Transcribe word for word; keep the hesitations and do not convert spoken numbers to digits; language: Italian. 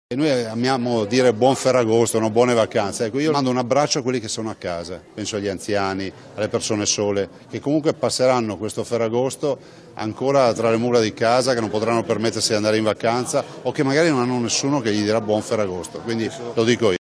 E noi amiamo dire buon Ferragosto, no? Buone vacanze. Ecco, io mando un abbraccio a quelli che sono a casa, penso agli anziani, alle persone sole, che comunque passeranno questo Ferragosto ancora tra le mura di casa, che non potranno permettersi di andare in vacanza o che magari non hanno nessuno che gli dirà buon Ferragosto, quindi lo dico io.